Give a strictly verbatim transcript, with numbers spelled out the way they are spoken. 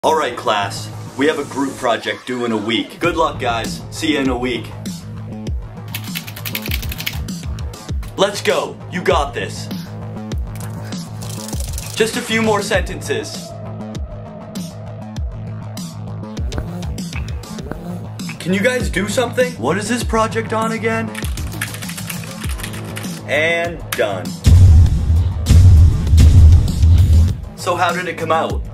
Alright class, we have a group project due in a week. Good luck guys, see you in a week. Let's go, you got this. Just a few more sentences. Can you guys do something? What is this project on again? And done. So how did it come out?